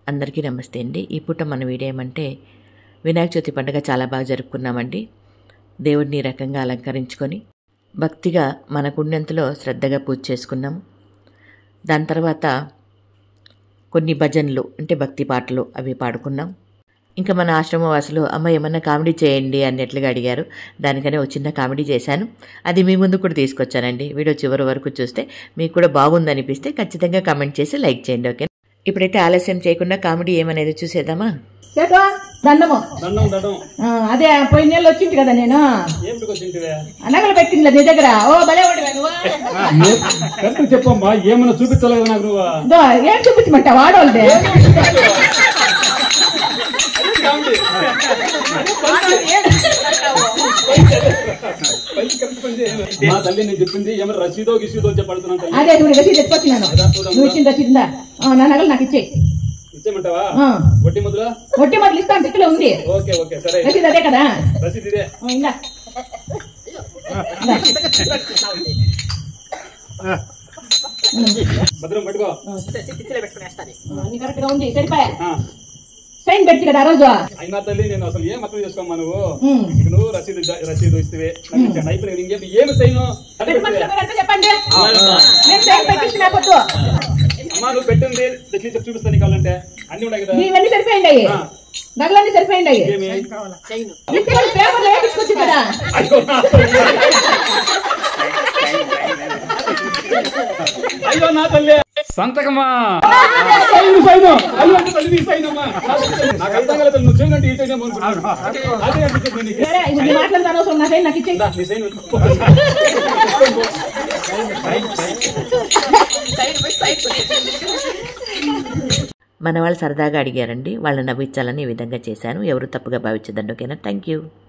అందరికీ నమస్తే అండి. ఈ పూట మన వీడియో ఏమంటే వినాయక చవితి పండుగ చాలా బాగా జరుపుకున్నామండి. దేవుడిని రకంగా అలంకరించుకొని భక్తిగా మనకున్నంతలో శ్రద్ధగా పూజ చేసుకున్నాము. దాని తర్వాత కొన్ని భజనలు అంటే భక్తి పాటలు అవి పాడుకున్నాం. ఇంకా మన ఆశ్రమవాసులు అమ్మ ఏమన్నా కామెడీ చేయండి అన్నట్లుగా అడిగారు. దానికనే ఒక చిన్న కామెడీ చేశాను. అది మీ ముందు కూడా తీసుకొచ్చానండి. వీడియో చివరి వరకు చూస్తే మీకు కూడా బాగుందనిపిస్తే ఖచ్చితంగా కామెంట్ చేసి లైక్ చేయండి. ఓకే, ఇప్పుడైతే ఆలస్యం చేయకుండా కామెడీ ఏమనేది చూసేద్దామా. అదే పోయిన నెలలో వచ్చింది కదా నేను నగలు పెట్టింది నీ దగ్గర. ఓ భలే చెప్పమ్మా, ఏమన్నా చూపించలేదు నాకు. ఏం చూపించమంటా వాడోళ్ళదే. మా తల్లి నేను చెప్పింది ఏమన్నా రసీదో గిసీదో చెప్పడుతున్నాను. అదే నువ్వు రసీదు ఎత్తుకొచ్చినాను. నువ్వు ఇచ్చిన రసీదుందా? నా నగలు నాకు ఇచ్చే. ఇచ్చేమంటావా? వడ్డీ మొదలు ఇస్తాను. దిక్కులో ఉంది. ఓకే ఓకే సరే. రసీదు అదే కదా? రసీదు ఇదే. ఇంకా భద్రం పట్టుకో. అన్ని కరెక్ట్ గా ఉంది. సరిపోయా. సైన్ పెట్టి కదా ఆ రోజు. అయినా తల్లి నేను అసలు ఏం అర్థం చేసుకోమ్మా. నువ్వు రసీదు ఇస్తే అయిపోయి ఇంకేమి ఏమి సైన్ చెప్పండి. అమ్మా నువ్వు పెట్టింది చూపిస్తా నీకు కావాలంటే. అన్ని ఉన్నాయి కదా. ఇవన్నీ సరిపోయింది. నగలన్నీ సరిపోయింది. పేపర్లు వేయించుకోవచ్చు కదా. అయ్యో నా తల్లి సంతకమా. మాట్లాడతాను అవసరం నా సైన్ నాకు ఇచ్చే. మన వాళ్ళు సరదాగా అడిగారండి. వాళ్ళని నవ్వించాలని ఈ విధంగా చేశాను. ఎవరు తప్పుగా భావించదండి. ఓకేనా, థ్యాంక్ యూ.